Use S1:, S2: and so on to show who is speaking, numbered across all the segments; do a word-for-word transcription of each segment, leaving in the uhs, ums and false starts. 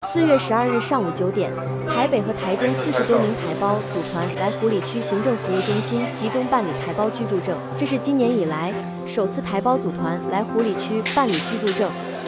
S1: 四月十二日上午九点，台北和台中四十多名台胞组团来湖里区行政服务中心集中办理台胞居住证，这是今年以来首次台胞组团来湖里区办理居住证。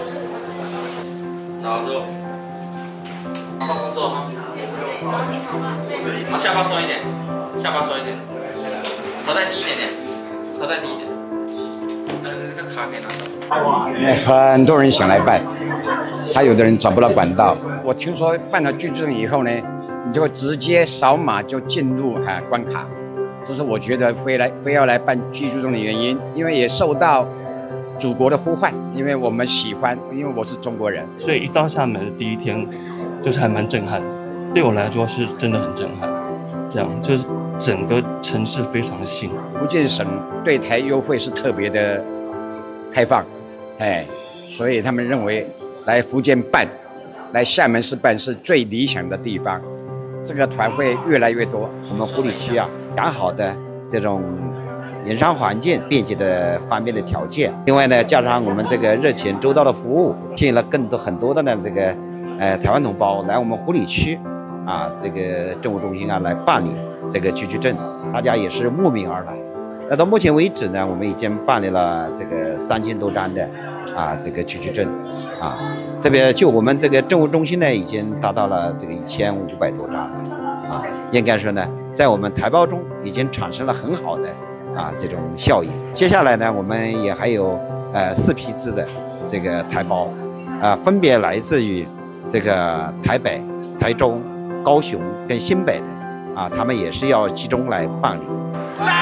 S2: 然后就放工作吗？好，下巴收一点，下巴收一点，头再低一点点，头再低一点。呃，这个卡可以拿走。
S3: 很多人想来办，还有的人找不到管道。我听说办了居住证以后呢，你就直接扫码就进入啊关卡，这是我觉得非来非要来办居住证的原因，因为也受到祖国的呼唤，因为我们喜欢，因为我是中国人，
S4: 所以一到厦门的第一天，就是还蛮震撼的。对我来说是真的很震撼，这样就是整个城市非常的新。
S3: 福建省对台优惠是特别的开放，哎，所以他们认为来福建办，来厦门市办是最理想的地方。这个团会越来越多。
S5: 我们湖里区啊，良好的这种营商环境、便捷的方便的条件，另外呢，加上我们这个热情周到的服务，吸引了更多很多的呢这个呃台湾同胞来我们湖里区啊这个政务中心啊来办理这个居住证，大家也是慕名而来。那到目前为止呢，我们已经办理了这个三千多张的啊这个居住证啊，特别就我们这个政务中心呢，已经达到了这个一千五百多张了啊，应该说呢，在我们台胞中已经产生了很好的啊这种效应。接下来呢，我们也还有呃四批次的这个台胞，啊分别来自于这个台北、台中、高雄跟新北的啊，他们也是要集中来办理。